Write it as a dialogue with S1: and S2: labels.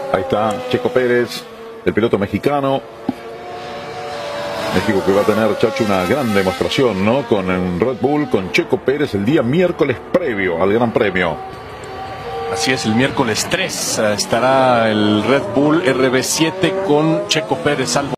S1: Ahí está Checo Pérez, el piloto mexicano. México que va a tener, Chacho, una gran demostración, ¿no? Con el Red Bull, con Checo Pérez el día miércoles previo al Gran Premio.
S2: Así es, el miércoles 3 estará el Red Bull RB7 con Checo Pérez, salvo